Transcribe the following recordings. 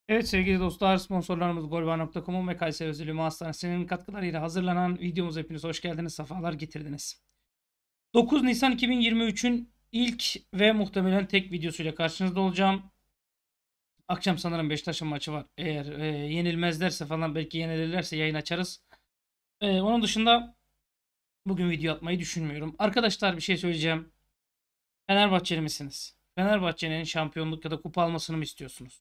Evet sevgili dostlar, sponsorlarımız Golvar.com'un ve Kayseri Özülümü Hastanesi'nin katkılarıyla hazırlanan videomuza hepiniz hoş geldiniz, sefalar getirdiniz. 9 Nisan 2023'ün ilk ve muhtemelen tek videosuyla karşınızda olacağım. Akşam sanırım Beşiktaş'ın maçı var. Eğer yenilmezlerse falan, belki yenilirlerse yayın açarız. Onun dışında bugün video atmayı düşünmüyorum. Arkadaşlar bir şey söyleyeceğim. Fenerbahçeli misiniz? Fenerbahçe'nin şampiyonluk ya da kupa almasını mı istiyorsunuz?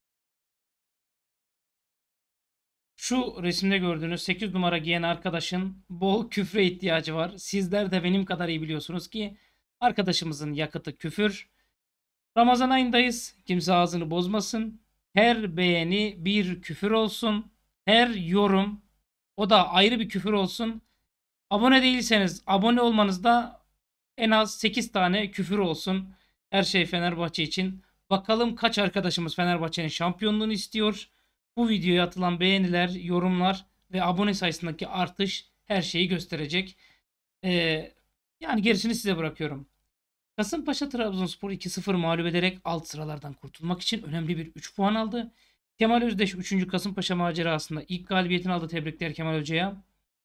Şu resimde gördüğünüz 8 numara giyen arkadaşın bol küfre ihtiyacı var. Sizler de benim kadar iyi biliyorsunuz ki arkadaşımızın yakıtı küfür. Ramazan ayındayız. Kimse ağzını bozmasın. Her beğeni bir küfür olsun. Her yorum o da ayrı bir küfür olsun. Abone değilseniz abone olmanızda en az 8 tane küfür olsun. Her şey Fenerbahçe için. Bakalım kaç arkadaşımız Fenerbahçe'nin şampiyonluğunu istiyor. Bu videoya atılan beğeniler, yorumlar ve abone sayısındaki artış her şeyi gösterecek. Ee, Yani gerisini size bırakıyorum. Kasımpaşa Trabzonspor 2-0 mağlup ederek alt sıralardan kurtulmak için önemli bir 3 puan aldı. Kemal Özdeş 3. Kasımpaşa macerasında ilk galibiyetini aldı. Tebrikler Kemal Hoca'ya.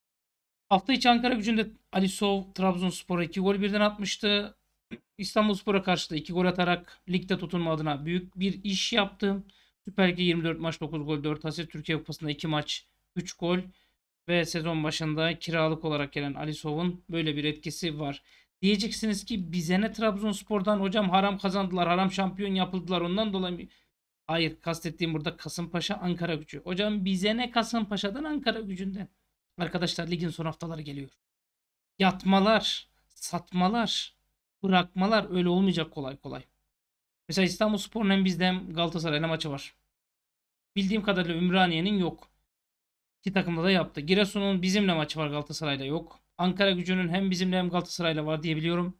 Hafta içi Ankara-Gücü'nde Ali Sov Trabzonspor'a 2 gol birden atmıştı. İstanbulspor'a karşı da 2 gol atarak ligde tutunma adına büyük bir iş yaptı. Süper Lig'de 24 maç 9 gol 4 asist. Türkiye Kupası'nda 2 maç 3 gol ve sezon başında kiralık olarak gelen Ali Sov'un böyle bir etkisi var. Diyeceksiniz ki bize ne Trabzonspor'dan hocam, haram kazandılar, haram şampiyon yapıldılar ondan dolayı mı? Hayır, kastettiğim burada Kasımpaşa Ankara-Gücü. Hocam bize ne Kasımpaşa'dan, Ankara-Gücü'nden. Arkadaşlar ligin son haftaları geliyor. Yatmalar, satmalar, bırakmalar öyle olmayacak kolay kolay. Mesela İstanbulspor'un hem bizde hem Galatasaray'la maçı var. Bildiğim kadarıyla Ümraniye'nin yok. İki takımda da yaptı. Giresun'un bizimle maçı var, Galatasaray'la yok. Ankara-Gücü'nün hem bizimle hem Galatasaray'la var diye biliyorum.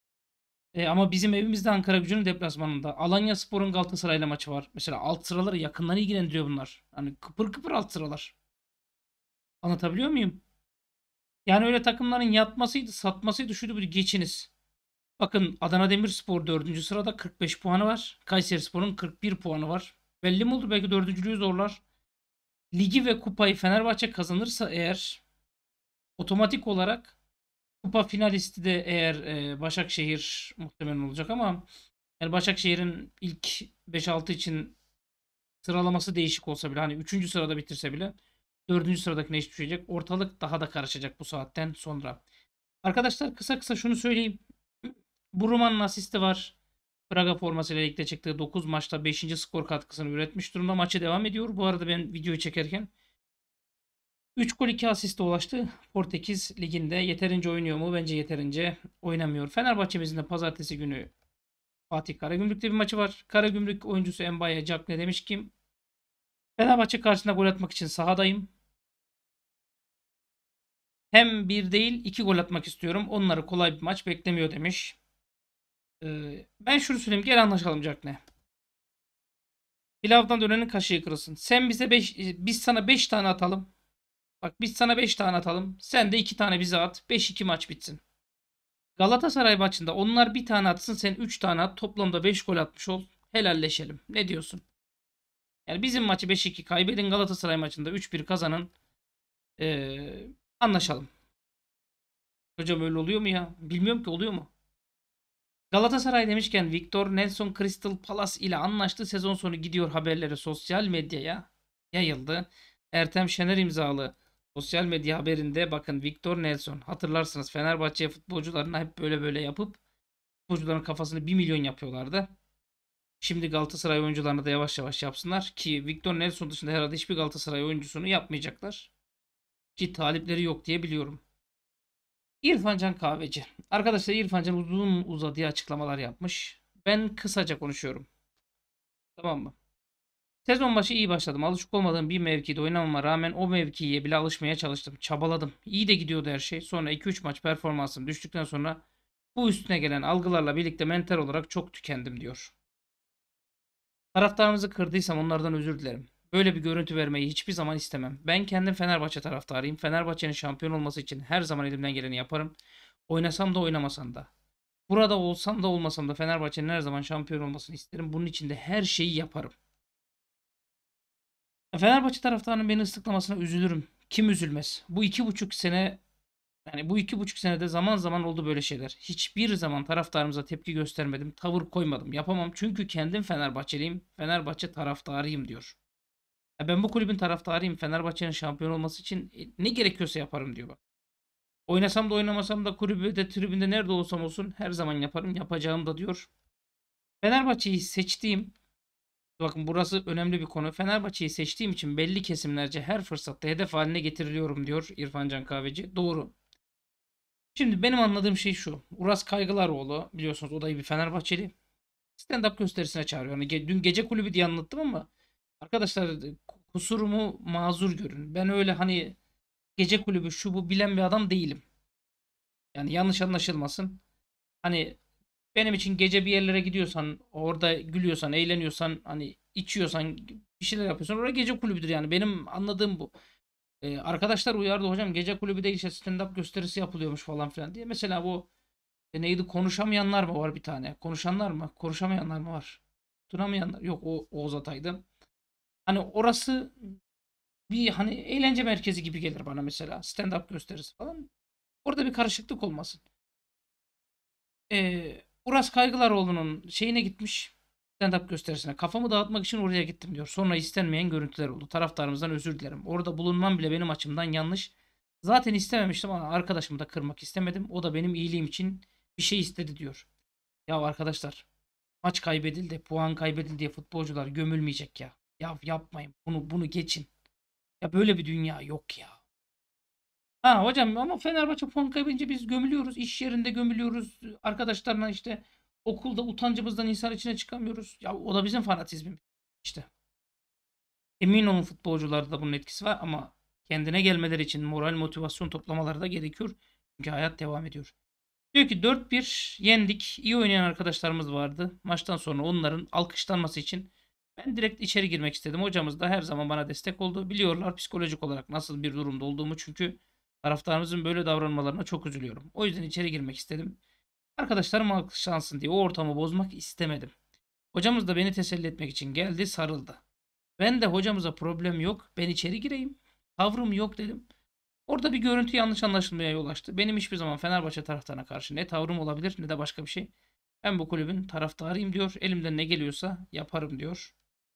Ama bizim evimizde Ankara-Gücü'nün deplasmanında. Alanyaspor'un Galatasaray'la maçı var. Mesela alt sıraları yakından ilgilendiriyor bunlar. Hani kıpır kıpır alt sıralar. Anlatabiliyor muyum? Yani öyle takımların yatmasıydı, satmasıydı, şuydu bir geçiniz. Bakın Adana Demirspor 4. sırada 45 puanı var. Kayserispor'un 41 puanı var. Belli mi olur? Belki dördüncülüğü zorlar. Ligi ve kupayı Fenerbahçe kazanırsa eğer, otomatik olarak kupa finalisti de eğer Başakşehir muhtemelen olacak ama yani Başakşehir'in ilk 5-6 için sıralaması değişik olsa bile, hani 3. sırada bitirse bile 4. sıradakine eş düşecek. Ortalık daha da karışacak bu saatten sonra. Arkadaşlar kısa kısa şunu söyleyeyim. Buruma'nın asisti var. Braga formasıyla ligde çıktığı 9 maçta 5. skor katkısını üretmiş durumda. Maçı devam ediyor. Bu arada ben videoyu çekerken 3 gol 2 asiste ulaştı. Portekiz liginde yeterince oynuyor mu? Bence yeterince oynamıyor. Fenerbahçe'mizin de pazartesi günü Fatih Karagümrük'te bir maçı var. Karagümrük oyuncusu Mbaye Jack ne demiş ki? Fenerbahçe karşısında gol atmak için sahadayım. Hem bir değil 2 gol atmak istiyorum. Onları kolay bir maç beklemiyor demiş. Ben şunu söyleyeyim. Gel anlaşalım Jack ne? Pilavdan dönenin kaşığı kırılsın. Sen bize 5, biz sana 5 tane atalım. Bak biz sana 5 tane atalım. Sen de 2 tane bize at. 5-2 maç bitsin. Galatasaray maçında onlar bir tane atsın, sen 3 tane at. Toplamda 5 gol atmış ol. Helalleşelim. Ne diyorsun? Yani bizim maçı 5-2 kaybedin. Galatasaray maçında 3-1 kazanın. Anlaşalım. Hocam öyle oluyor mu ya? Bilmiyorum ki, oluyor mu? Galatasaray demişken Victor Nelson Crystal Palace ile anlaştı. Sezon sonu gidiyor haberleri sosyal medyaya yayıldı. Ertem Şener imzalı sosyal medya haberinde bakın, Victor Nelson, hatırlarsınız Fenerbahçe futbolcularına hep böyle böyle yapıp futbolcuların kafasını 1 milyon yapıyorlardı. Şimdi Galatasaray oyuncularına da yavaş yavaş yapsınlar ki Victor Nelson dışında herhalde hiçbir Galatasaray oyuncusunu yapmayacaklar. Ki talipleri yok diye biliyorum. İrfan Can Kahveci. Arkadaşlar İrfan Can uzun uzadıya açıklamalar yapmış. Ben kısaca konuşuyorum. Tamam mı? Sezon başı iyi başladım. Alışık olmadığım bir mevkide oynamama rağmen o mevkiye bile alışmaya çalıştım. Çabaladım. İyi de gidiyordu her şey. Sonra 2-3 maç performansım düştükten sonra bu üstüne gelen algılarla birlikte mental olarak çok tükendim diyor. Taraftarınızı kırdıysam onlardan özür dilerim. Böyle bir görüntü vermeyi hiçbir zaman istemem. Ben kendim Fenerbahçe taraftarıyım. Fenerbahçe'nin şampiyon olması için her zaman elimden geleni yaparım. Oynasam da oynamasam da. Burada olsam da olmasam da Fenerbahçe'nin her zaman şampiyon olmasını isterim. Bunun için de her şeyi yaparım. Fenerbahçe taraftarının beni ıslıklamasına üzülürüm. Kim üzülmez? Bu 2,5 sene, yani bu 2,5 senede zaman zaman oldu böyle şeyler. Hiçbir zaman taraftarımıza tepki göstermedim, tavır koymadım. Yapamam çünkü kendim Fenerbahçeliyim, Fenerbahçe taraftarıyım diyor. Ya ben bu kulübün taraftarıyım. Fenerbahçe'nin şampiyon olması için ne gerekiyorsa yaparım diyor bak. Oynasam da oynamasam da kulübede, tribünde nerede olsam olsun her zaman yaparım. Yapacağım da diyor. Fenerbahçe'yi seçtiğim, bakın burası önemli bir konu. Fenerbahçe'yi seçtiğim için belli kesimlerce her fırsatta hedef haline getiriliyorum diyor İrfan Can Kahveci. Doğru. Şimdi benim anladığım şey şu. Uras Kaygılaroğlu biliyorsunuz o da bir Fenerbahçeli. Stand-up gösterisine çağırıyor. Hani dün gece kulübü diye anlattım ama arkadaşlar kusurumu mazur görün. Ben öyle hani gece kulübü şu bu bilen bir adam değilim. Yani yanlış anlaşılmasın. Hani benim için gece bir yerlere gidiyorsan, orada gülüyorsan, eğleniyorsan, hani içiyorsan, bir şeyler yapıyorsan orada gece kulübüdür yani. Benim anladığım bu. Arkadaşlar uyardı hocam gece kulübü değil işte stand-up gösterisi yapılıyormuş falan filan diye. Mesela bu neydi konuşamayanlar mı var bir tane? Konuşanlar mı? Konuşamayanlar mı var? Tunamayanlar. Yok o Oğuz Atay'dı. Hani orası bir hani eğlence merkezi gibi gelir bana mesela. Stand-up gösterisi falan. Orada bir karışıklık olmasın. Uras Kaygılaroğlu'nun şeyine gitmiş. Stand-up gösterisine. Kafamı dağıtmak için oraya gittim diyor. Sonra istenmeyen görüntüler oldu. Taraftarımızdan özür dilerim. Orada bulunmam bile benim açımdan yanlış. Zaten istememiştim ama arkadaşımı da kırmak istemedim. O da benim iyiliğim için bir şey istedi diyor. Ya arkadaşlar maç kaybedildi, puan kaybedildi diye futbolcular gömülmeyecek ya. Ya yapmayın. Bunu geçin. Ya böyle bir dünya yok ya. Ha hocam ama Fenerbahçe puan kaybedince biz gömülüyoruz. İş yerinde gömülüyoruz. Arkadaşlarla işte okulda utancımızdan insan içine çıkamıyoruz. Ya o da bizim fanatizmimiz. İşte emin olun futbolcularda da bunun etkisi var ama kendine gelmeleri için moral motivasyon toplamaları da gerekiyor. Çünkü hayat devam ediyor. Diyor ki 4-1 yendik. İyi oynayan arkadaşlarımız vardı. Maçtan sonra onların alkışlanması için ben direkt içeri girmek istedim. Hocamız da her zaman bana destek oldu. Biliyorlar psikolojik olarak nasıl bir durumda olduğumu çünkü taraftarımızın böyle davranmalarına çok üzülüyorum. O yüzden içeri girmek istedim. Arkadaşlarım alkışlansın diye o ortamı bozmak istemedim. Hocamız da beni teselli etmek için geldi, sarıldı. Ben de hocamıza problem yok. Ben içeri gireyim. Tavrım yok dedim. Orada bir görüntü yanlış anlaşılmaya yol açtı. Benim hiçbir zaman Fenerbahçe taraftarına karşı ne tavrım olabilir ne de başka bir şey. Ben bu kulübün taraftarıyım diyor. Elimden ne geliyorsa yaparım diyor.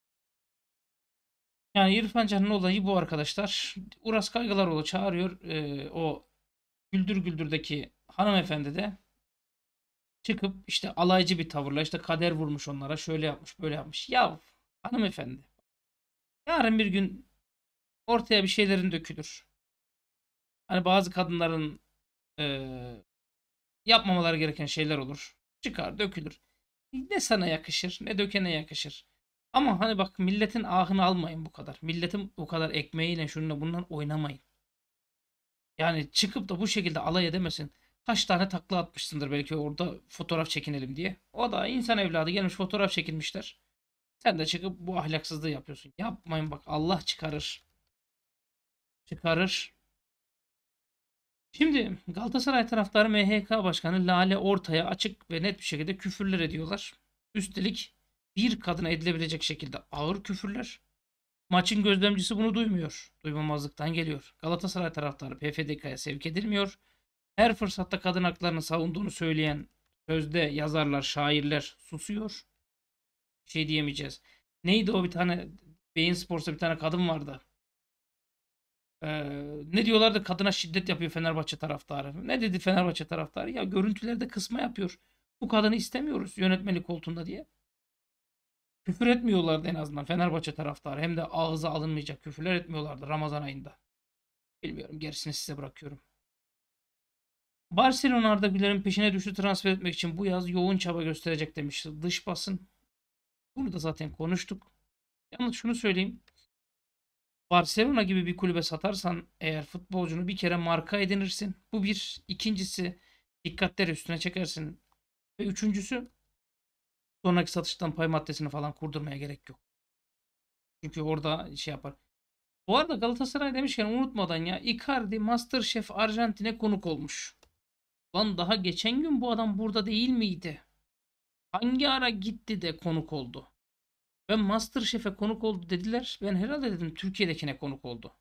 Yani İrfan Can'ın olayı bu arkadaşlar. Uras Kaygılaroğlu çağırıyor. O Güldür Güldür'deki hanımefendi de çıkıp işte alaycı bir tavırla işte kader vurmuş onlara. Şöyle yapmış böyle yapmış. Ya hanımefendi yarın bir gün ortaya bir şeylerin dökülür. Hani bazı kadınların eee, yapmamaları gereken şeyler olur. Çıkar, dökülür. Ne sana yakışır, ne dökene yakışır. Ama hani bak milletin ahını almayın bu kadar. Milletin bu kadar ekmeğiyle şununla bundan oynamayın. Yani çıkıp da bu şekilde alay edemesin. Kaç tane takla atmışsındır belki orada fotoğraf çekinelim diye. O da insan evladı gelmiş fotoğraf çekilmişler. Sen de çıkıp bu ahlaksızlığı yapıyorsun. Yapmayın bak Allah çıkarır. Çıkarır. Şimdi Galatasaray taraftarı MHK Başkanı Lale Ortay'a açık ve net bir şekilde küfürler ediyorlar. Üstelik bir kadına edilebilecek şekilde ağır küfürler. Maçın gözlemcisi bunu duymuyor. Duymamazlıktan geliyor. Galatasaray taraftarı PFDK'ya sevk edilmiyor. Her fırsatta kadın haklarını savunduğunu söyleyen sözde yazarlar, şairler susuyor. Bir şey diyemeyeceğiz. Neydi o bir tane Beyin Sports'ta bir tane kadın vardı. Ne diyorlardı kadına şiddet yapıyor Fenerbahçe taraftarı. Ne dedi Fenerbahçe taraftarı? Ya görüntülerde kısma yapıyor. Bu kadını istemiyoruz yönetmenlik koltuğunda diye. Küfür etmiyorlardı en azından Fenerbahçe taraftarı. Hem de ağza alınmayacak küfürler etmiyorlardı Ramazan ayında. Bilmiyorum gerisini size bırakıyorum. Barcelona Arda Güler'in peşine düştü transfer etmek için bu yaz yoğun çaba gösterecek demişti dış basın. Bunu da zaten konuştuk. Yalnız şunu söyleyeyim. Barcelona gibi bir kulübe satarsan eğer futbolcunu bir kere marka edinirsin. Bu bir. İkincisi dikkatleri üstüne çekersin. Ve üçüncüsü sonraki satıştan pay maddesini falan kurdurmaya gerek yok. Çünkü orada şey yapar. Bu arada Galatasaray demişken unutmadan ya Icardi MasterChef Arjantin'e konuk olmuş. Lan daha geçen gün bu adam burada değil miydi? Hangi ara gitti de konuk oldu? Ben MasterChef'e konuk oldu dediler. Ben herhalde dedim Türkiye'dekine konuk oldu.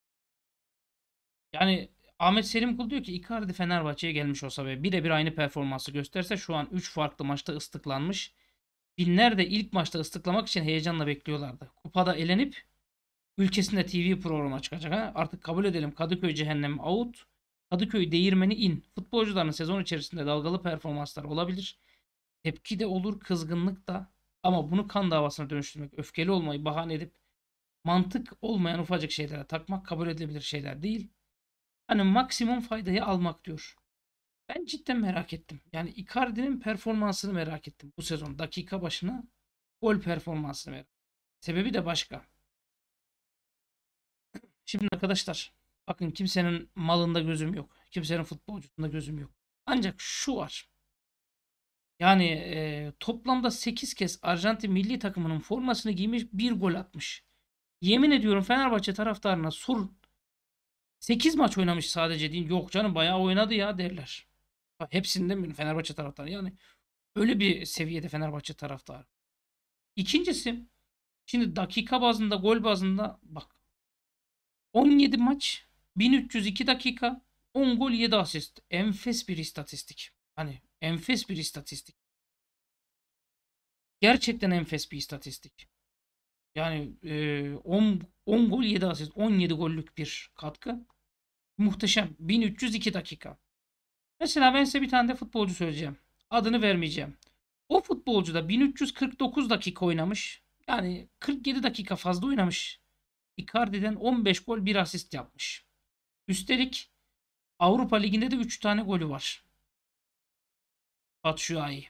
Yani Ahmet Selim Kul diyor ki Icardi Fenerbahçe'ye gelmiş olsa ve birebir aynı performansı gösterse şu an 3 farklı maçta ıslıklanmış. Binler de ilk maçta ıslıklamak için heyecanla bekliyorlardı. Kupada elenip ülkesinde TV programa çıkacak. Ha? Artık kabul edelim Kadıköy cehennem out. Kadıköy değirmeni in. Futbolcuların sezon içerisinde dalgalı performanslar olabilir. Tepki de olur, kızgınlık da. Ama bunu kan davasına dönüştürmek, öfkeli olmayı bahane edip mantık olmayan ufacık şeylere takmak kabul edilebilir şeyler değil. Hani maksimum faydayı almak diyor. Ben cidden merak ettim. Yani Icardi'nin performansını merak ettim bu sezon. Dakika başına gol performansını merak ettim. Sebebi de başka. Şimdi arkadaşlar bakın kimsenin malında gözüm yok. Kimsenin futbolcusunda gözüm yok. Ancak şu var. Yani toplamda 8 kez Arjantin milli takımının formasını giymiş bir gol atmış. Yemin ediyorum Fenerbahçe taraftarına sorun. 8 maç oynamış sadece deyin. Yok canım bayağı oynadı ya derler. Hepsinden mi Fenerbahçe taraftarı yani öyle bir seviyede Fenerbahçe taraftarı. İkincisi şimdi dakika bazında gol bazında bak 17 maç 1302 dakika 10 gol 7 asist. Enfes bir istatistik. Hani enfes bir istatistik. Gerçekten enfes bir istatistik. Yani 10 gol 7 asist 17 gollük bir katkı. Muhteşem. 1302 dakika. Mesela ben size bir tane de futbolcu söyleyeceğim. Adını vermeyeceğim. O futbolcu da 1349 dakika oynamış. Yani 47 dakika fazla oynamış. Icardi'den 15 gol 1 asist yapmış. Üstelik Avrupa Ligi'nde de 3 tane golü var. Batshuayi.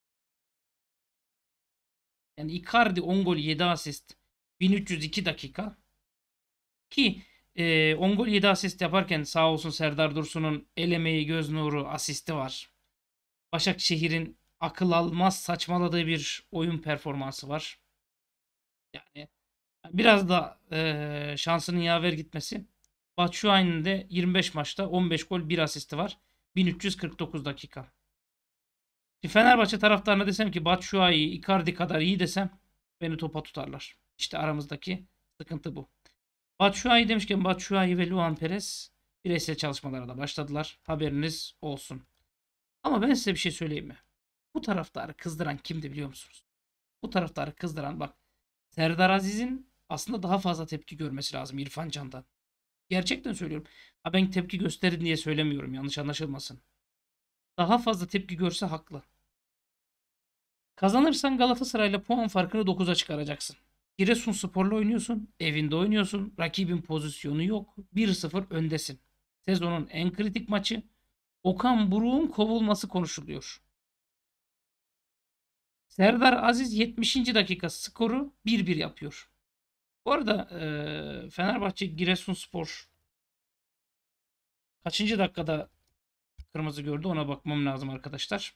Yani Icardi 10 gol 7 asist 1302 dakika. Ki 10 gol 7 asist yaparken sağ olsun Serdar Dursun'un el emeği göz nuru asisti var. Başakşehir'in akıl almaz saçmaladığı bir oyun performansı var. Yani biraz da şansının yaver gitmesi. Batshuayi'nin de 25 maçta 15 gol 1 asisti var. 1349 dakika. Şimdi Fenerbahçe taraftarına desem ki Batshuayi Icardi kadar iyi desem beni topa tutarlar. İşte aramızdaki sıkıntı bu. Batshuayi demişken Batshuayi ve Luan Perez bireysel çalışmalara da başladılar. Haberiniz olsun. Ama ben size bir şey söyleyeyim mi? Bu taraftarı kızdıran kimdi biliyor musunuz? Bu taraftarı kızdıran bak Serdar Aziz'in aslında daha fazla tepki görmesi lazım İrfan Can'dan. Gerçekten söylüyorum. Ha ben tepki gösterin diye söylemiyorum yanlış anlaşılmasın. Daha fazla tepki görse haklı. Kazanırsan Galatasaray'la puan farkını 9'a çıkaracaksın. Giresunspor'la oynuyorsun, evinde oynuyorsun, rakibin pozisyonu yok. 1-0 öndesin. Sezonun en kritik maçı. Okan Buruk'un kovulması konuşuluyor. Serdar Aziz 70. dakika skoru 1-1 yapıyor. Bu arada Fenerbahçe Giresunspor kaçıncı dakikada kırmızı gördü ona bakmam lazım arkadaşlar.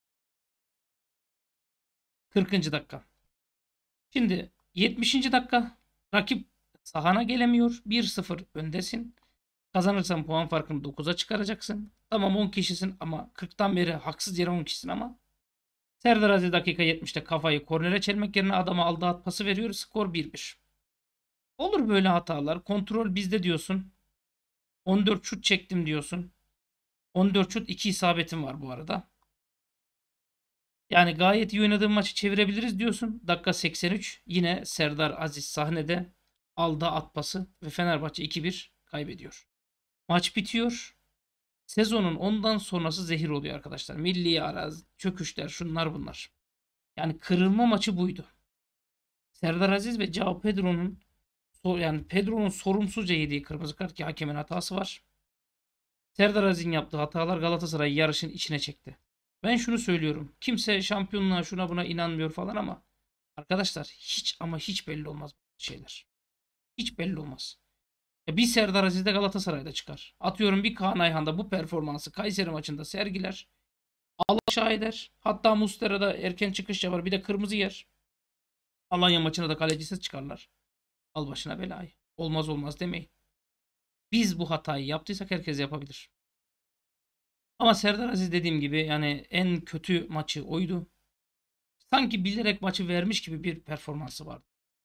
40. dakika. Şimdi 70. dakika rakip sahana gelemiyor. 1-0 öndesin. Kazanırsan puan farkını 9'a çıkaracaksın. Tamam 10 kişisin ama 40'tan beri haksız yere 10 kişisin ama Serdar Aziz dakika 70'te kafayı kornere çelmek yerine adama aldığı at pası veriyor. Skor 1-1. Olur böyle hatalar. Kontrol bizde diyorsun. 14 şut çektim diyorsun. 14 şut 2 isabetim var bu arada. Yani gayet iyi oynadığım maçı çevirebiliriz diyorsun. Dakika 83 yine Serdar Aziz sahnede aldığı at pası ve Fenerbahçe 2-1 kaybediyor. Maç bitiyor. Sezonun ondan sonrası zehir oluyor arkadaşlar. Milli araz, çöküşler, şunlar bunlar. Yani kırılma maçı buydu. Serdar Aziz ve João Pedro'nun yani Pedro'nun sorumsuzca yediği kırmızı kart ki hakemin hatası var. Serdar Aziz'in yaptığı hatalar Galatasaray'ı yarışın içine çekti. Ben şunu söylüyorum. Kimse şampiyonluğa şuna buna inanmıyor falan ama arkadaşlar hiç ama hiç belli olmaz bu şeyler. Hiç belli olmaz. Bir Serdar Aziz de Galatasaray'da çıkar. Atıyorum bir Kaan Ayhan da bu performansı Kayseri maçında sergiler. Allah şahider. Hatta Muslera'da erken çıkış yapar. Bir de kırmızı yer. Alanya maçına da kalecisiz çıkarlar. Al başına belayı. Olmaz olmaz demeyin. Biz bu hatayı yaptıysak herkes yapabilir. Ama Serdar Aziz dediğim gibi yani en kötü maçı oydu. Sanki bilerek maçı vermiş gibi bir performansı vardı.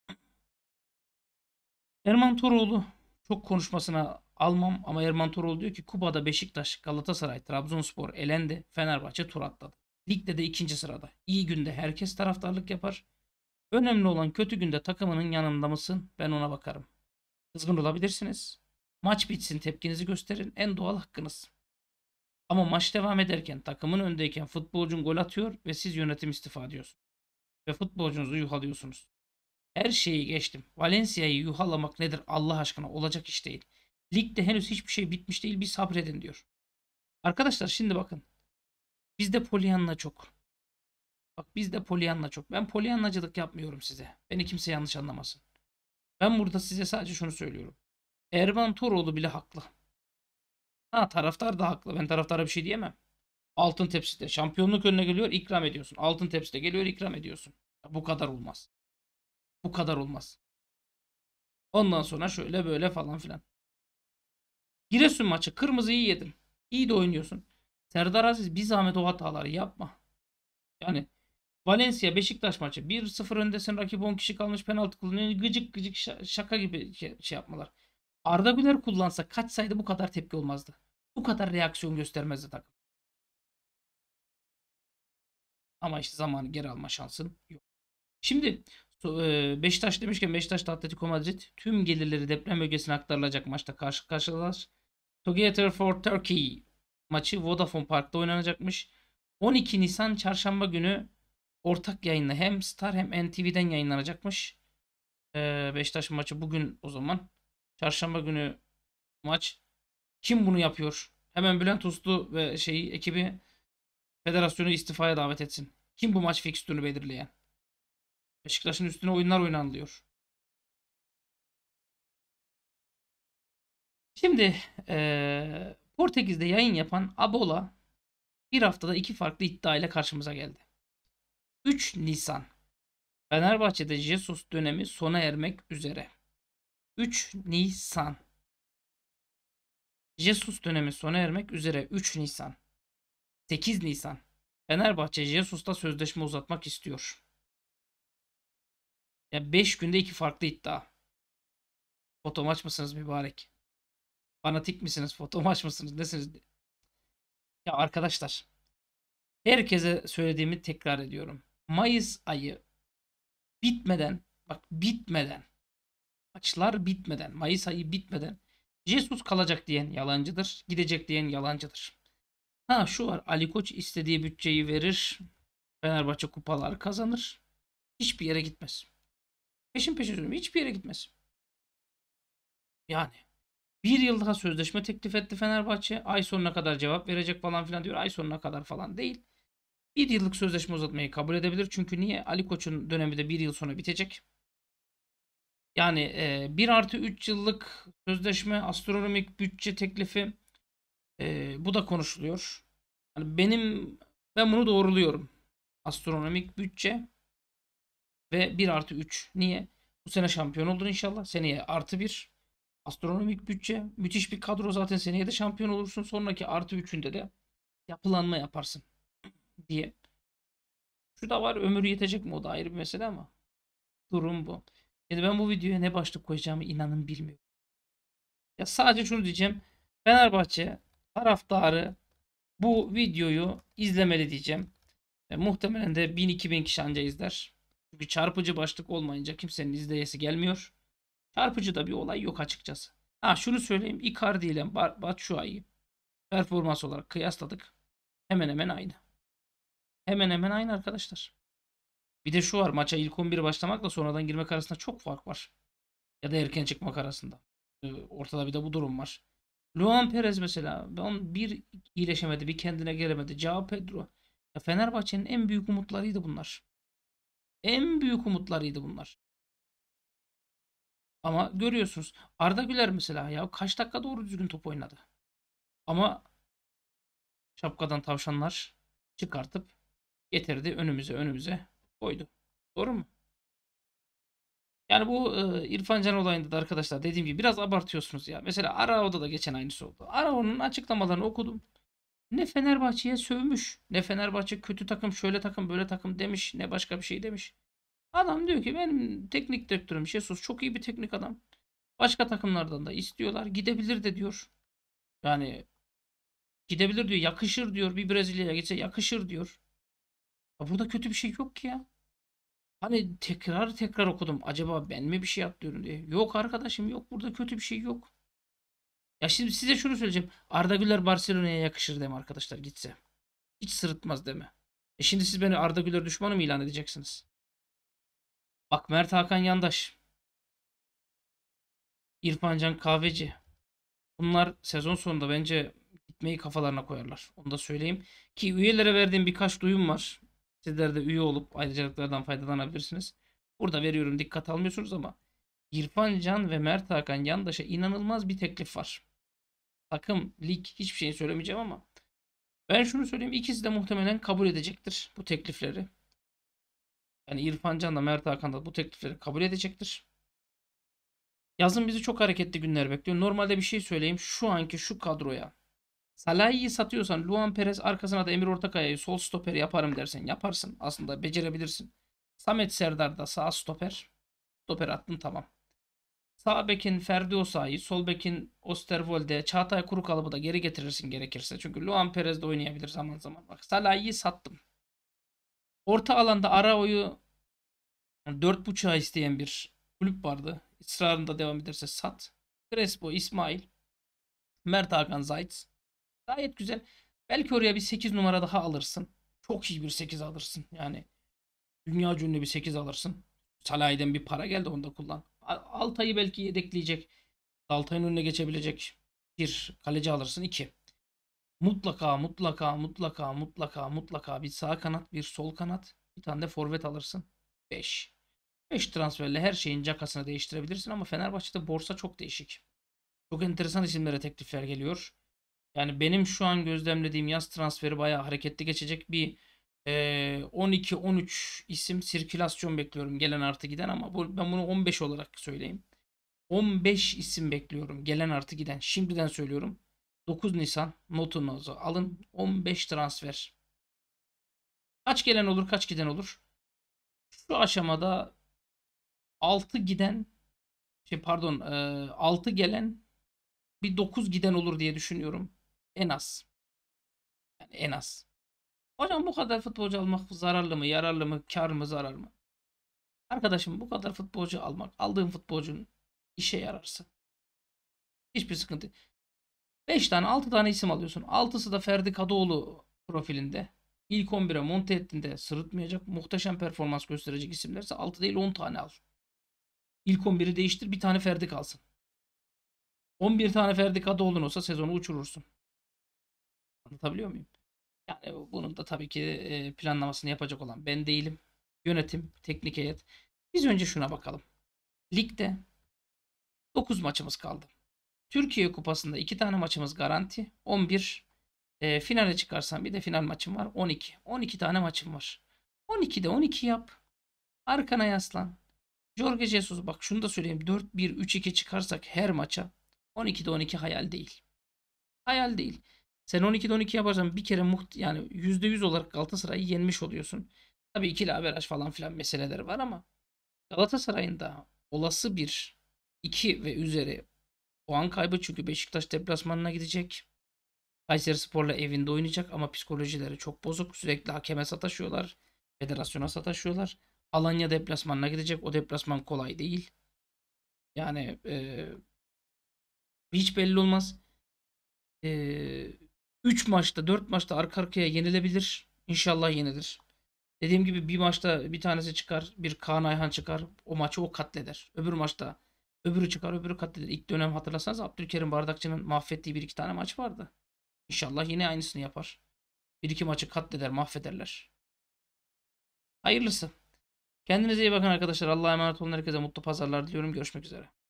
Erman Toroğlu, çok konuşmasına almam ama Erman Toroğlu diyor ki Kuba'da Beşiktaş, Galatasaray, Trabzonspor elendi. Fenerbahçe tur atladı. Ligde de ikinci sırada. İyi günde herkes taraftarlık yapar. Önemli olan kötü günde takımının yanında mısın? Ben ona bakarım. Kızgın olabilirsiniz. Maç bitsin, tepkinizi gösterin. En doğal hakkınız. Ama maç devam ederken, takımın öndeyken futbolcun gol atıyor ve siz yönetim istifa ediyorsunuz. Ve futbolcunuzu yuhalıyorsunuz. Her şeyi geçtim. Valencia'yı yuhalamak nedir Allah aşkına? Olacak iş değil. Ligde henüz hiçbir şey bitmiş değil. Bir sabredin diyor. Arkadaşlar şimdi bakın. Bizde polyanla çok. Bak bizde polyanla çok. Ben polyanlacılık yapmıyorum size. Beni kimse yanlış anlamasın. Ben burada size sadece şunu söylüyorum. Erman Toroğlu bile haklı. Ha, taraftar da haklı. Ben taraftara bir şey diyemem. Altın tepside şampiyonluk önüne geliyor, ikram ediyorsun. Altın tepside geliyor, ikram ediyorsun. Bu kadar olmaz. Bu kadar olmaz. Ondan sonra şöyle böyle falan filan. Giresun maçı kırmızıyı yedin. İyi de oynuyorsun. Serdar Aziz bir zahmet o hataları yapma. Yani Valencia Beşiktaş maçı 1-0 öndesin, rakip 10 kişi kalmış, penaltı kullanıyor. Gıcık gıcık şaka gibi şey yapmalar. Arda Güler kullansa kaçsaydı bu kadar tepki olmazdı. Bu kadar reaksiyon göstermezdi takım. Ama işte zamanı geri alma şansın yok. Şimdi Beşiktaş demişken, Beşiktaş'ta Atletico Madrid tüm gelirleri deprem bölgesine aktarılacak maçta karşı karşılar. Together for Turkey maçı Vodafone Park'ta oynanacakmış. 12 Nisan çarşamba günü ortak yayınla hem Star hem NTV'den yayınlanacakmış. Beşiktaş maçı bugün o zaman. Çarşamba günü maç. Kim bunu yapıyor? Hemen Bülent Uslu ve ekibi federasyonu istifaya davet etsin. Kim bu maç fikstürünü belirleyen? Beşiktaş'ın üstüne oyunlar oynanılıyor. Şimdi Portekiz'de yayın yapan Abola bir haftada iki farklı iddia ile karşımıza geldi. 3 Nisan Fenerbahçe'de Jesus dönemi sona ermek üzere. 3 Nisan Jesus dönemi sona ermek üzere. 3 Nisan 8 Nisan Fenerbahçe Jesus'ta sözleşme uzatmak istiyor. Ya 5 günde iki farklı iddia. Foto maç mısınız mübarek? Fanatik misiniz? Foto maç mısınız? Nesiniz? Ya arkadaşlar, herkese söylediğimi tekrar ediyorum. Mayıs ayı bitmeden, bak bitmeden, maçlar bitmeden, Mayıs ayı bitmeden Jesus kalacak diyen yalancıdır. Gidecek diyen yalancıdır. Ha şu var, Ali Koç istediği bütçeyi verir. Fenerbahçe kupalar kazanır. Hiçbir yere gitmez. Peşin peşin söylüyorum, hiçbir yere gitmez. Yani bir yıl daha sözleşme teklif etti Fenerbahçe. Ay sonuna kadar cevap verecek falan filan diyor. Ay sonuna kadar falan değil. Bir yıllık sözleşme uzatmayı kabul edebilir. Çünkü niye? Ali Koç'un dönemi de bir yıl sonra bitecek. Yani 1+3 yıllık sözleşme, astronomik bütçe teklifi, bu da konuşuluyor. Hani ben bunu doğruluyorum. Astronomik bütçe ve 1+3. Niye? Bu sene şampiyon oldun inşallah. Seneye +1. Astronomik bütçe. Müthiş bir kadro, zaten seneye de şampiyon olursun. Sonraki +3'ünde de yapılanma yaparsın diye. Şu da var, ömür yetecek mi, o da ayrı bir mesele ama durum bu. Yani ben bu videoya ne başlık koyacağımı inanın bilmiyorum. Ya sadece şunu diyeceğim. Fenerbahçe taraftarı bu videoyu izlemeli diyeceğim. Muhtemelen de 1000-2000 kişi anca izler. Çünkü çarpıcı başlık olmayınca kimsenin izleyesi gelmiyor. Çarpıcı da bir olay yok açıkçası. Ha şunu söyleyeyim. Icardi ile Batshuayi'yi performans olarak kıyasladık. Hemen hemen aynı. Hemen hemen aynı arkadaşlar. Bir de şu var. Maça ilk 11 başlamakla sonradan girmek arasında çok fark var. Ya da erken çıkmak arasında. Ortada bir de bu durum var. Luan Perez mesela. Bir iyileşemedi, bir kendine gelemedi. Joao Pedro. Ya Fenerbahçe'nin en büyük umutlarıydı bunlar. En büyük umutlarıydı bunlar. Ama görüyorsunuz. Arda Güler mesela, ya kaç dakika doğru düzgün top oynadı. Ama şapkadan tavşanlar çıkartıp getirdi, önümüze koydu. Doğru mu? Yani bu İrfan Can olayında da arkadaşlar dediğim gibi biraz abartıyorsunuz ya. Mesela Arao'da da geçen aynısı oldu. Arao'nun açıklamalarını okudum. Ne Fenerbahçe'ye sövmüş. Ne Fenerbahçe kötü takım, şöyle takım, böyle takım demiş. Ne başka bir şey demiş. Adam diyor ki benim teknik direktörüm Jesus çok iyi bir teknik adam. Başka takımlardan da istiyorlar. Gidebilir de diyor. Yani gidebilir diyor. Yakışır diyor. Bir Brezilya'ya gitse yakışır diyor. Ya burada kötü bir şey yok ki ya. Hani tekrar tekrar okudum. Acaba ben mi bir şey atlıyorum diye. Yok arkadaşım yok. Burada kötü bir şey yok. Ya şimdi size şunu söyleyeceğim. Arda Güler Barcelona'ya yakışır deme arkadaşlar gitse. Hiç sırıtmaz deme. Şimdi siz beni Arda Güler düşmanı mı ilan edeceksiniz? Bak Mert Hakan Yandaş, İrfan Can Kahveci. Bunlar sezon sonunda bence gitmeyi kafalarına koyarlar. Onu da söyleyeyim. Ki üyelere verdiğim birkaç duyum var. Sizler de üye olup ayrıcalıklardan faydalanabilirsiniz. Burada veriyorum dikkat almıyorsunuz ama İrfan Can ve Mert Hakan Yandaş'a inanılmaz bir teklif var. Takım, lig hiçbir şey söylemeyeceğim ama ben şunu söyleyeyim. İkisi de muhtemelen kabul edecektir bu teklifleri. Yani İrfan Can da Mert Hakan da bu teklifleri kabul edecektir. Yazın bizi çok hareketli günler bekliyor. Normalde bir şey söyleyeyim. Şu anki şu kadroya Salah'ı satıyorsan Luan Perez arkasına da Emir Ortakaya'yı sol stoper yaparım dersen yaparsın. Aslında becerebilirsin. Samet Serdar da sağ stoper. Stoper attın tamam. Sağ bekin Ferdi Osayi, sol bekin Osterwolde, Çağatay Kurukalıbı da geri getirirsin gerekirse. Çünkü Luan Perez de oynayabilir zaman zaman. Bak Salah'ı sattım. Orta alanda Arao'yu 4.5'a isteyen bir kulüp vardı. İsrarında devam ederse sat. Crespo, İsmail, Mert Hakan Zayt. Gayet güzel. Belki oraya bir 8 numara daha alırsın. Çok iyi bir 8 alırsın. Yani dünya ünlü bir 8 alırsın. Salah'den bir para geldi onu da kullan. Altay'ı belki yedekleyecek. Altay'ın önüne geçebilecek bir kaleci alırsın. 2. Mutlaka mutlaka mutlaka mutlaka mutlaka bir sağ kanat bir sol kanat. Bir tane de forvet alırsın. 5. 5 transferle her şeyin cakasını değiştirebilirsin ama Fenerbahçe'de borsa çok değişik. Çok enteresan isimlere teklifler geliyor. Yani benim şu an gözlemlediğim yaz transferi bayağı hareketli geçecek bir 12-13 isim sirkülasyon bekliyorum gelen artı giden ama ben bunu 15 olarak söyleyeyim. 15 isim bekliyorum gelen artı giden. Şimdiden söylüyorum. 9 Nisan notunuzu alın. 15 transfer. Kaç gelen olur kaç giden olur? Şu aşamada 6 giden pardon 6 gelen bir 9 giden olur diye düşünüyorum. En az. Yani en az. Hocam bu kadar futbolcu almak zararlı mı, yararlı mı, kar mı, zarar mı? Arkadaşım bu kadar futbolcu almak, aldığın futbolcunun işe yararsa hiçbir sıkıntı. 5 tane, 6 tane isim alıyorsun. 6'sı da Ferdi Kadıoğlu profilinde. İlk 11'e monte ettiğinde sırıtmayacak, muhteşem performans gösterecek isimlerse 6 değil 10 tane al. İlk 11'i değiştir, bir tane Ferdi kalsın. 11 tane Ferdi Kadıoğlu'nun olsa sezonu uçurursun. Anlatabiliyor muyum? Yani bunun da tabii ki planlamasını yapacak olan ben değilim. Yönetim, teknik heyet. Biz önce şuna bakalım. Ligde 9 maçımız kaldı. Türkiye Kupası'nda 2 tane maçımız garanti. 11. Finale çıkarsan bir de final maçım var. 12. 12 tane maçım var. 12'de 12 yap. Arkana yaslan. Jorge Jesus bak şunu da söyleyeyim. 4-1-3-2 çıkarsak her maça 12'de 12 hayal değil. Hayal değil. Sen 12'de 12 yaparsan bir kere yani %100 olarak Galatasaray'ı yenmiş oluyorsun. Tabii ikili averaj falan filan meseleleri var ama Galatasaray'ın da olası bir 2 ve üzeri puan kaybı çünkü Beşiktaş deplasmanına gidecek. Kayserispor'la evinde oynayacak ama psikolojileri çok bozuk. Sürekli hakeme sataşıyorlar. Federasyona sataşıyorlar. Alanya deplasmanına gidecek. O deplasman kolay değil. Yani hiç belli olmaz. 3 maçta 4 maçta arka arkaya yenilebilir. İnşallah yenilir. Dediğim gibi bir maçta bir tanesi çıkar. Bir Kaan Ayhan çıkar. O maçı o katleder. Öbür maçta öbürü çıkar öbürü katleder. İlk dönem hatırlarsanız Abdülkerim Bardakçı'nın mahvettiği bir iki tane maç vardı. İnşallah yine aynısını yapar. Bir iki maçı katleder mahvederler. Hayırlısı. Kendinize iyi bakın arkadaşlar. Allah'a emanet olun. Herkese mutlu pazarlar diliyorum. Görüşmek üzere.